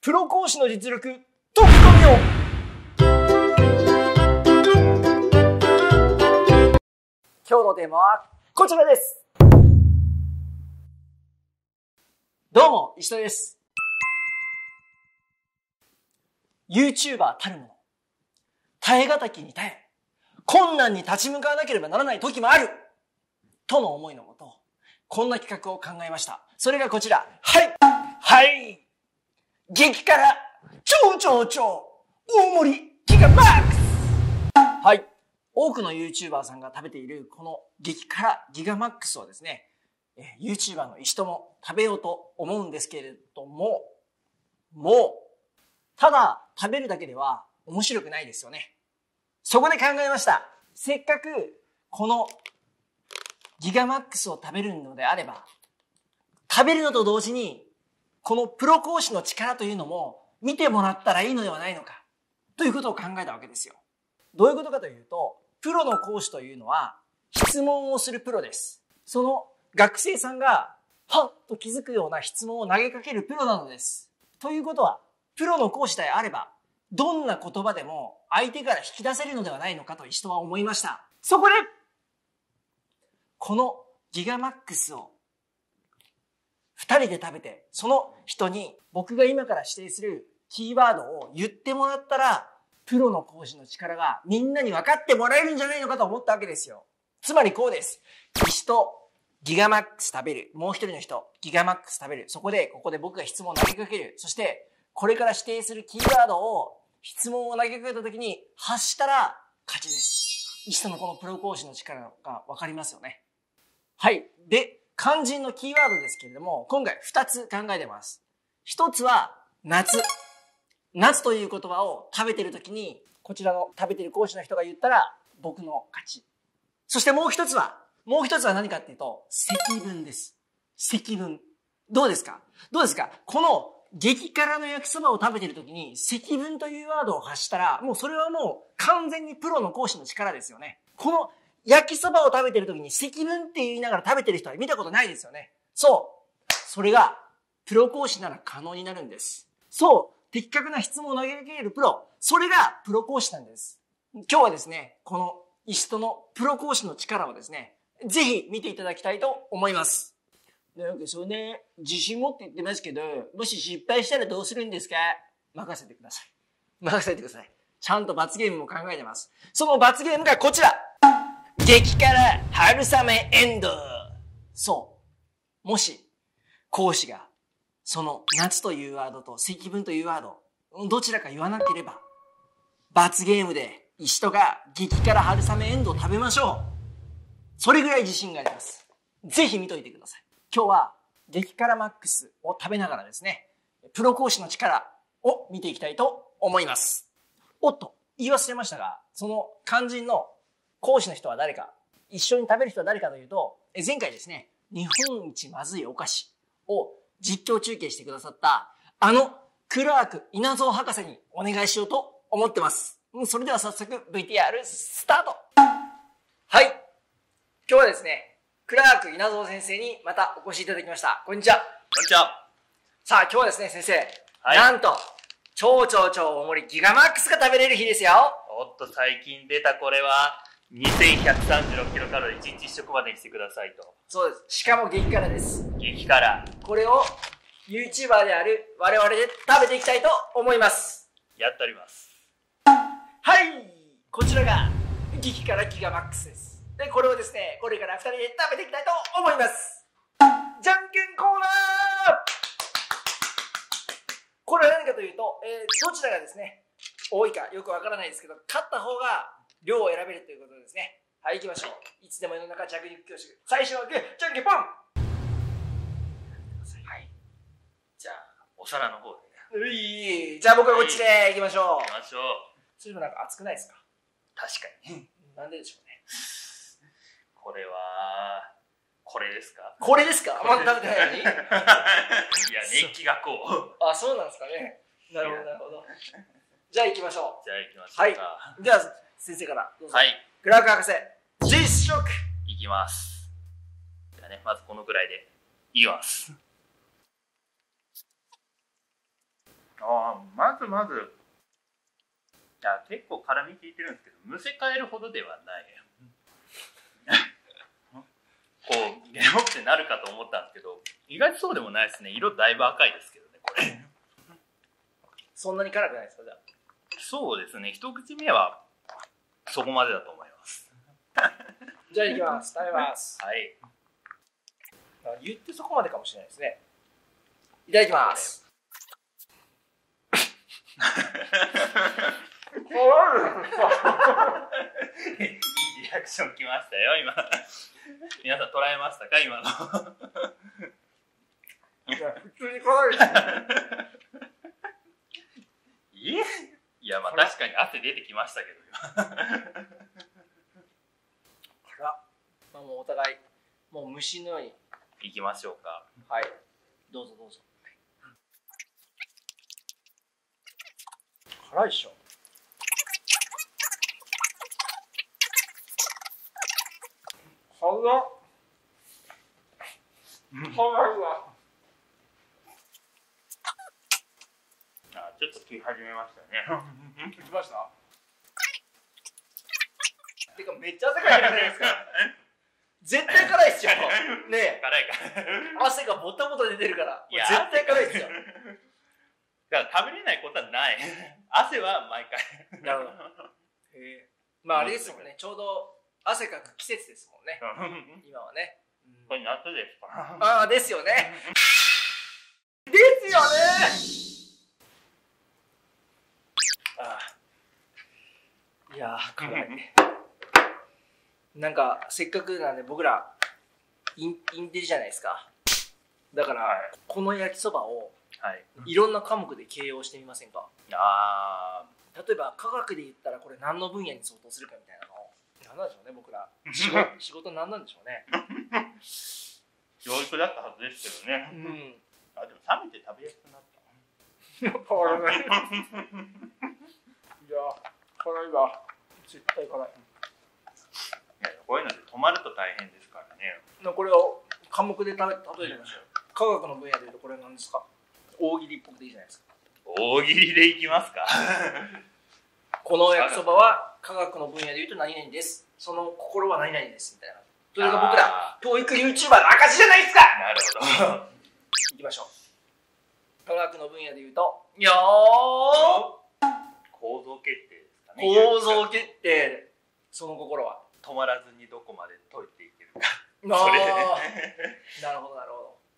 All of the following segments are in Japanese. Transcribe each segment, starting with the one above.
プロ講師の実力、とくとみよう。今日のテーマはこちらです。どうも、石戸です。YouTuber たるもの。耐え難きに耐え、困難に立ち向かわなければならない時もあるとの思いのもと、こんな企画を考えました。それがこちら。はい激辛超大盛りギガマックス。はい。多くの YouTuber さんが食べているこの激辛ギガマックスをですね、YouTuber の石戸も食べようと思うんですけれども、ただ食べるだけでは面白くないですよね。そこで考えました。せっかくこのギガマックスを食べるのであれば、食べるのと同時にこのプロ講師の力というのも見てもらったらいいのではないのかということを考えたわけですよ。どういうことかというと、プロの講師というのは質問をするプロです。その学生さんがはっと気づくような質問を投げかけるプロなのです。ということは、プロの講師であればどんな言葉でも相手から引き出せるのではないのかと石戸は思いました。そこでこのギガマックスを2人で食べて、その人に僕が今から指定するキーワードを言ってもらったら、プロの講師の力がみんなに分かってもらえるんじゃないのかと思ったわけですよ。つまりこうです。石とギガマックス食べる。もう一人の人、ギガマックス食べる。ここで僕が質問を投げかける。そして、これから指定するキーワードを、質問を投げかけた時に発したら勝ちです。石とのこのプロ講師の力が分かりますよね。はい。で、肝心のキーワードですけれども、今回2つ考えてます。1つは、夏。夏という言葉を食べてるときに、こちらの食べてる講師の人が言ったら、僕の勝ち。そしてもう一つは何かっていうと、積分です。積分。どうですかこの激辛の焼きそばを食べてるときに、積分というワードを発したら、もうそれはもう完全にプロの講師の力ですよね。この焼きそばを食べてるときに積分って言いながら食べてる人は見たことないですよね。そう。それが、プロ講師なら可能になるんです。そう。的確な質問を投げかけるプロ。それがプロ講師なんです。今日はですね、この石戸のプロ講師の力をですね、ぜひ見ていただきたいと思います。なんかそうね、自信持って言ってますけど、もし失敗したらどうするんですか？任せてください。ちゃんと罰ゲームも考えてます。その罰ゲームがこちら。激辛春雨エンド。そう。もし、講師が、その夏というワードと積分というワード、どちらか言わなければ、罰ゲームで石戸が激辛春雨エンドを食べましょう。それぐらい自信があります。ぜひ見といてください。今日は激辛マックスを食べながらですね、プロ講師の力を見ていきたいと思います。おっと、言い忘れましたが、その肝心の講師の人は誰か、一緒に食べる人は誰かというと、前回ですね、日本一まずいお菓子を実況中継してくださったクラーク稲造博士にお願いしようと思ってます。それでは早速 VTR スタート。はい。今日はですね、クラーク稲造先生にまたお越しいただきました。こんにちは。さあ今日はですね、先生、はい、なんと超大盛りギガマックスが食べれる日ですよ。 おっと、最近出たこれは2136キロカロリー1日1食までにしてくださいと。 そうです。しかも激辛です。 激辛。 これを YouTuber である我々で食べていきたいと思います。 やっております。 はい、こちらが激辛ギガマックスです。で、これをですね、これから2人で食べていきたいと思います。じゃんけんコーナー。これは何かというと、どちらがですね、多いかよくわからないですけど、勝った方が量を選べるということですね。はい、行きましょう。いつでも世の中着陸教師。最初はグー、じゃんけんポン。はい。 じゃあ、お皿の方で。 じゃあ僕はこっちで行きましょう。 行きましょう。 そういうのなんか熱くないですか？ 確かに。 なんででしょうね。 これは、これですか？ これですか？まだ食べてないのに？いや、 熱気がこう。 あ、そうなんですかね。なるほど。じゃあ行きましょう。 はい。 では、先生からどうぞ。 はい。 クラーク博士、実食いきます。じゃあね、まずこのくらいでいきます。 つまず、いや結構辛み効いてるんですけど、むせ返るほどではない。こうゲロってなるかと思ったんですけど、意外とそうでもないですね。色だいぶ赤いですけどね、これ。 そんなに辛くないですか？じゃあそうですね、一口目はそこまでだと思います。 じゃあいきます。食べます。 はい。 言ってそこまでかもしれないですね。いただきます。 いいリアクションきましたよ、今。皆さん捉えましたか、今の。 いや、普通に辛いですね。 いや、まあ確かに汗出てきましたけど、今。 まあ、もうお互い、もう虫のように。 いきましょうか。 はい。どうぞどうぞ。辛いでしょ。辛っ。辛いわ。 ちょっと食い始めましたね。 聞きました？てかめっちゃ汗かいてるじゃないですか。絶対辛いっすよ。ねえ。 辛いから。 汗がボタボタ出てるから。 いや絶対辛いっすよ。 だから食べれないことはない。汗は毎回。 なるほど。まああれですもんね。ちょうど汗かく季節ですもんね。今はね。 これ夏ですか？ ああ、ですよね。ですよね。ああ。いやー、辛い。なんかせっかくなんで僕らインテリじゃないですか。だから、はい、この焼きそばをいろんな科目で形容してみませんか？例えば科学で言ったらこれ何の分野に相当するかみたいなのを。何なんでしょうね、僕ら。仕事何なんでしょうね。 教育だったはずですけどね。でも冷めて食べやすくなった。 変わらない。いや、辛いわ。絶対辛い。 こういうので止まると大変ですからね。 これを科目で例えてみましょう。科学の分野でいうとこれは何ですか？大喜利っぽくていいじゃないですか。 大喜利でいきますか？ この焼きそばは科学の分野でいうと何々です。その心は何々ですみたいな。それが僕ら教育 YouTuber の証じゃないですか。 なるほど。 いきましょう。科学の分野でいうと構造決定ですかね。 構造決定。その心は止まらずにどこまで解いていけるか。 それなるほどなるほど。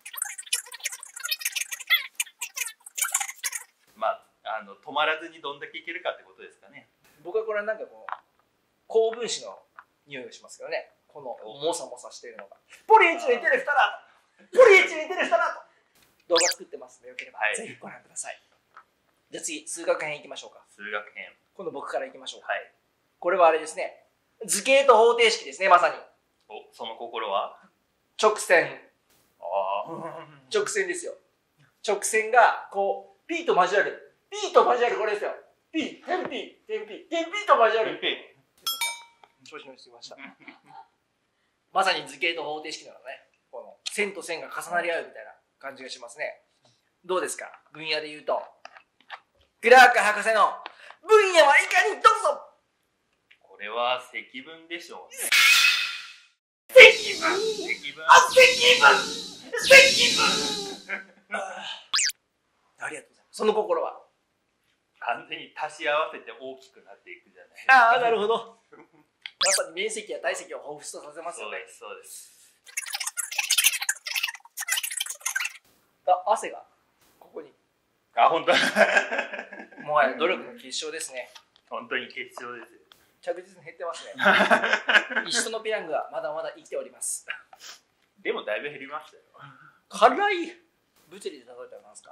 まあ止まらずにどんだけいけるかってことですかね。 僕はこれはなんかこう高分子の匂いがしますけどね。このモサモサしているのがポリエチレンテレフタラート、ポリエチレンテレフタラート動画作ってますのでよければ、ぜひご覧ください。じゃあ次数学編いきましょうか。 数学編、 今度僕からいきましょう。 はい、 これはあれですね、図形と方程式ですね。まさにその心は直線。直線ですよ。直線がこう P と交わる、 P と交わる、これですよ。 P 点 P 点 P 点 P と交わる。調子乗りすぎました。まさに図形と方程式なのね。この線と線が重なり合うみたいな感じがしますね。どうですか、分野で言うと。クラーク博士の分野はいかに、どうぞ。 これは積分でしょうね。 積分、 積分、 積分ありがとうございます。その心は完全に足し合わせて大きくなっていくじゃないですか。 ああ、なるほど。まさに面積や体積を彷彿とさせますよね。 そうです。 汗がここに。 本当。 もはや努力の結晶ですね。 本当に結晶ですよ。 着実に減ってますね。一緒のペヤングはまだまだ生きております。 でもだいぶ減りましたよ。 辛い。物理で例えたら何ですか？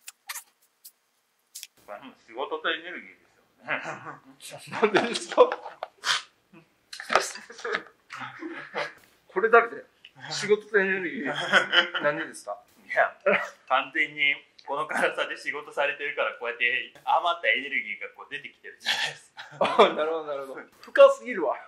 仕事とエネルギーですよね。 なんでですか？これだけで仕事とエネルギーなんでですか？ いや、完全にこの辛さで仕事されてるから、こうやって余ったエネルギーがこう出てきてるじゃないですか。 なるほどなるほど。深すぎるわ。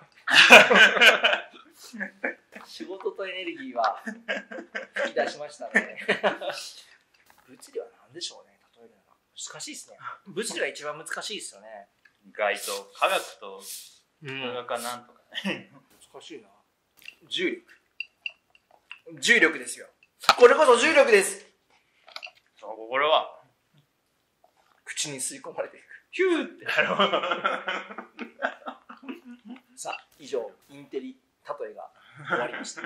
仕事とエネルギーは吹き出しましたね。物理は何でしょうね、例えるのが。 難しいですね。物理が一番難しいですよね。 意外と科学とう数学はなんとかね。 難しいな。重力ですよ。これこそ重力です。 その心は口に吸い込まれていく。ヒューってなる。さあ、以上、インテリ例えが終わりました。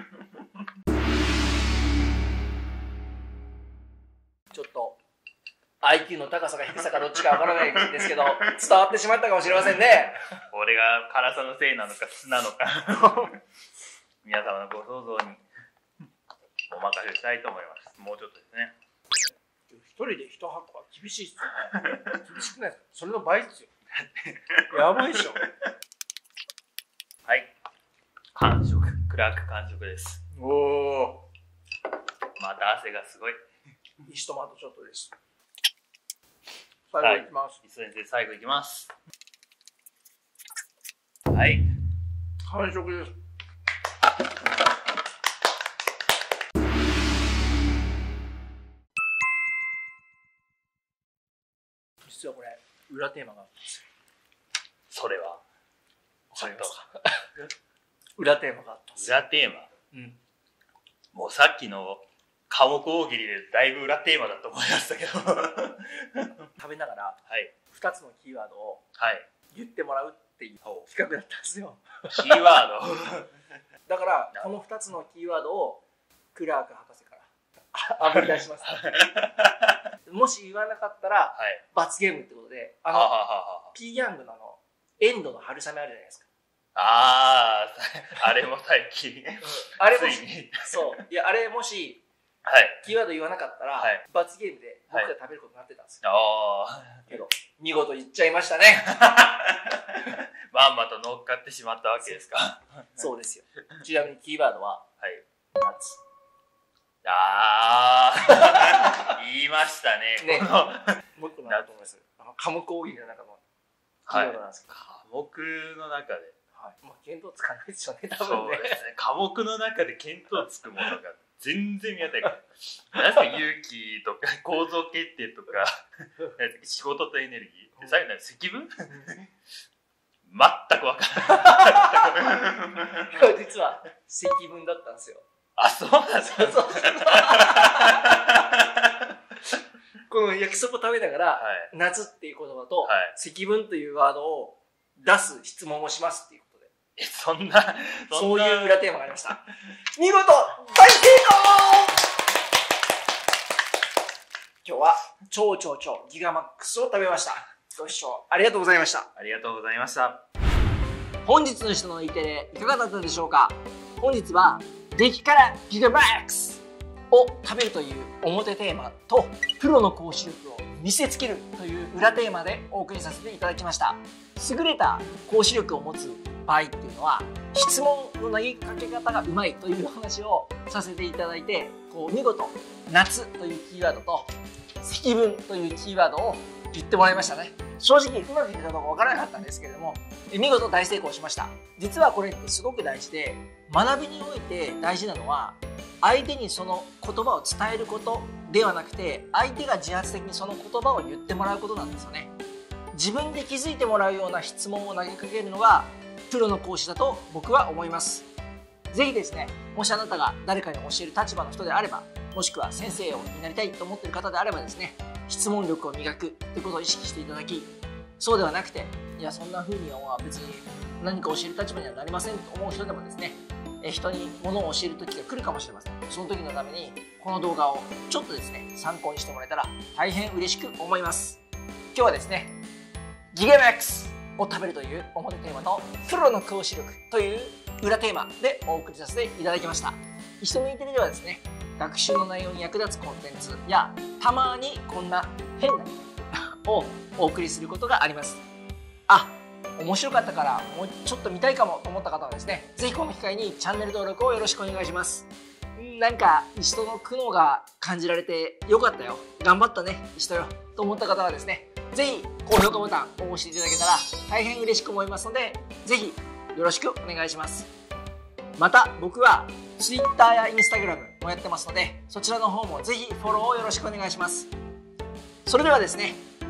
ちょっと IQ の高さか低さかどっちかわからないんですけど、伝わってしまったかもしれませんね。 俺が辛さのせいなのか酢なのか皆様のご想像にお任せしたいと思います。もうちょっとですね。 一人で一箱は厳しいっすよね。厳しくないですか？それの倍ですよ。やばいっしょ。 はい。完食。クラーク完食です。 おお。 また汗がすごい。 石トマトちょっとです。最後いきます。 磯先生、最後いきます。はい。 完食です。実はこれ裏テーマがあったんですよ。 それはわかりますか？裏テーマがあったんですよ。 裏テーマ。 うん。 もうさっきの科目大喜利でだいぶ裏テーマだと思いましたけど食べながらはい 2つのキーワードをはい言ってもらうっていう企画だったんですよ。 キーワードだからこの2つのキーワードをクラーク博士からあぶり出します。もし言わなかったらはい罰ゲームってことで、ピーヤングのエンドの春雨あるじゃないですか。 あれも最近あれもしついにそういやあれもしはいキーワード言わなかったら、 はい罰ゲームで僕が食べることになってたんですよ。けど見事言っちゃいましたね。 まんまと乗っかってしまったわけですか。 そうですよ。ちなみにキーワードははい夏。 言いましたね。 ねこのもう一個なんだと思います。科目大喜利の中のキーワードなんですけど、 科目の中ではい、まあ見当つかないですよね。多そ分ね。 うですね。科目の中で見当つくものが全然見当たりない。何ですか、勇気とか構造決定とか仕事とエネルギー、最後に積分全く分からない。 実は積分だったんですよ。 そうなんですか。 この焼きそば食べながら、 はい、 夏っていう言葉と、 はい、 積分というワードを出す質問をしますっていうことで。そういう裏テーマがありました。見事大成功。今日は超ギガマックスを食べました。ご視聴ありがとうございました。 ありがとうございました。 本日の人の E テレいかがだったでしょうか。本日は激辛ギガマックスを食べるという表テーマと、プロの講師力を見せつけるという裏テーマでお送りさせていただきました。優れた講師力を持つ場合っていうのは、質問の投げかけ方がうまいという話をさせていただいて、見事夏というキーワードと積分というキーワードを言ってもらいましたね。正直うまくいったかどうかわからなかったんですけれども、見事大成功しました。実はこれってすごく大事で、学びにおいて大事なのは、相手にその言葉を伝えることではなくて、相手が自発的にその言葉を言ってもらうことなんですよね。自分で気づいてもらうような質問を投げかけるのがプロの講師だと僕は思います。ぜひですね、もしあなたが誰かに教える立場の人であれば、もしくは先生になりたいと思っている方であればですね、質問力を磨くということを意識していただき、そうではなくて、いやそんな風には別に何か教える立場にはなりませんと思う人でもですね、人に物を教える時が来るかもしれません。その時のためにこの動画をちょっとですね、参考にしてもらえたら大変嬉しく思います。今日はですね、ギガマックスを食べるという表テーマと、プロの講師力という裏テーマでお送りさせていただきました。一緒に E テレではですね、学習の内容に役立つコンテンツや、たまにこんな変なをお送りすることがあります。面白かったからもうちょっと見たいかもと思った方はですね、ぜひこの機会にチャンネル登録をよろしくお願いします。なんか人の苦悩が感じられてよかったよ、頑張ったね人よと思った方はですね、ぜひ高評価ボタンを押していただけたら大変嬉しく思いますので、ぜひよろしくお願いします。また僕は Twitter や Instagram もやってますので、そちらの方もぜひフォローをよろしくお願いします。それではですね、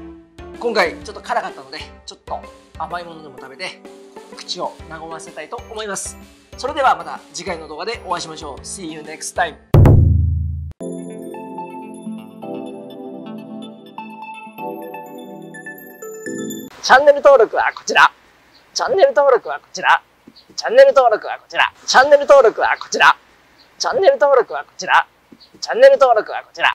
今回ちょっと辛かったので、ちょっと甘いものでも食べて口を和ませたいと思います。それではまた次回の動画でお会いしましょう。See you next time! チャンネル登録はこちら。チャンネル登録はこちら。チャンネル登録はこちら。チャンネル登録はこちら。チャンネル登録はこちら。チャンネル登録はこちら。